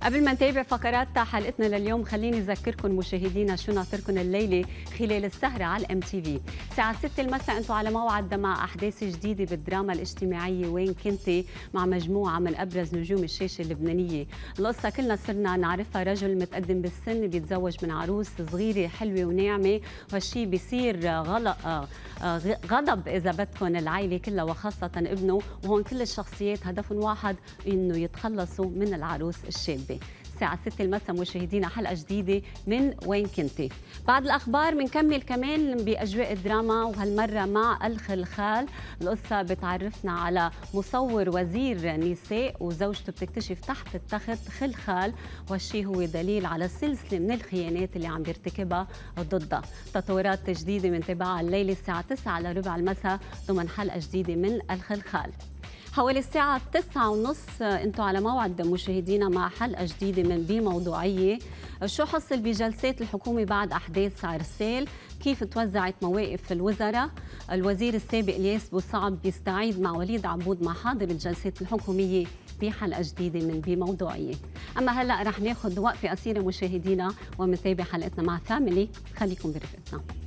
قبل ما نتابع فقرات حلقتنا لليوم خليني أذكركم مشاهدينا شو ناطركم الليلة خلال السهرة على الام تي في. الساعة 6 المساء انتم على موعد مع أحداث جديدة بالدراما الاجتماعية وين كنتي مع مجموعة من أبرز نجوم الشاشة اللبنانية. القصة كلنا صرنا نعرفها، رجل متقدم بالسن بيتزوج من عروس صغيرة حلوة وناعمة، وهالشي بيصير غضب إذا بدكم العائلة كلها وخاصة ابنه، وهون كل الشخصيات هدفهم واحد إنه يتخلصوا من العروس الشابة. الساعة 6 المساء مشاهدينا حلقة جديدة من وين كنتي. بعد الأخبار بنكمل كمان بأجواء الدراما، وهالمرة مع الخلخال. القصة بتعرفنا على مصور وزير نساء وزوجته بتكتشف تحت التخت خلخال، والشي هو دليل على سلسلة من الخيانات اللي عم بيرتكبها ضدها. تطورات جديدة بنتابعها الليلة الساعة 9 على ربع المساء ضمن حلقة جديدة من الخلخال. حوالي الساعة 9:30 انتم على موعد مشاهدينا مع حلقة جديدة من بموضوعية. شو حصل بجلسات الحكومة بعد أحداث عرسال؟ كيف توزعت مواقف الوزراء؟ الوزير السابق الياس بوصعب بيستعيد مع وليد عبود محاضر الجلسات الحكومية بحلقة جديدة من بموضوعية. أما هلأ رح ناخد وقفة قصيرة مشاهدينا ومنتابع حلقتنا مع فاميلي. خليكم برفقتنا.